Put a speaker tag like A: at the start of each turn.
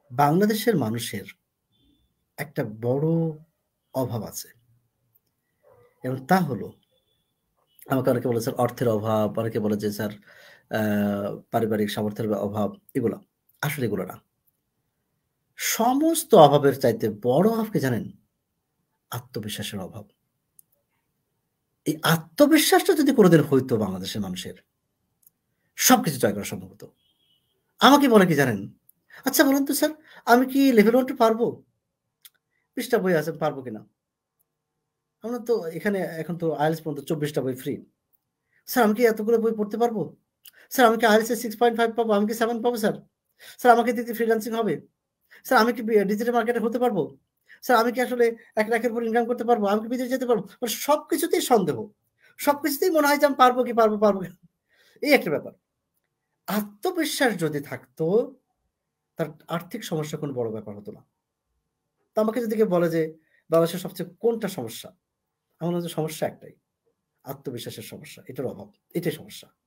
A: বাংলাদেশের মানুষের একটা বড় অভাব আছে এবং তা হলো আমাকে অনেকে বলে স্যার অর্থের অভাব, অনেকে বলে যে স্যার আ পারিবারিক সামর্থ্যের অভাব এগুলা। আসলে এগুলো না। সমস্ত অভাবের চাইতে বড় অভাব কি জানেন? আত্মবিশ্বাসের অভাব। এই আত্মবিশ্বাসটা যদি কোনদিন হইতো বাংলাদেশের মানুষের, সবকিছু জয় করা সম্ভব হতো। আমাকে বলে কি জানেন? "আচ্ছা বলুন তো স্যার, আমি কি লেভেল 1 টা পারবো? ২০ টা বই আছে, পারবো কিনা?" আমরা তো এখানে এখন তো IELTS পর্যন্ত ২৪ টা বই ফ্রি। "স্যার আমি কি এতগুলো বই পড়তে পারবো? স্যার আমি কি IELTS এ 6.5 পাবো? আমি কি 7 পাবো স্যার? স্যার আমাকে দিয়ে কি ফ্রিল্যান্সিং হবে? স্যার আমি কি ডিজিটাল মার্কেটার হতে পারবো? স্যার আমি কি আসলে ৳১,০০,০০০ এর উপর ইনকাম করতে পারবো? আমি কি বিদেশে যেতে পারবো?" মানে সবকিছুতেই সন্দেহ। সবকিছুতেই মনে হয় যে আমি পারবো কি পারবো কি? এই একটা ব্যাপার। আত্মবিশ্বাস যদি থাকতো, তার আর্থিক সমস্যা কোনো বড় ব্যাপার হতো না। তো আমাকে যদি কেউ বলে যে, বাংলাদেশের সবচেয়ে কোনটা সমস্যা? আমার মনে হয় যে সমস্যা একটাই। আত্মবিশ্বাসের সমস্যা। এটার অভাব। এটাই সমস্যা।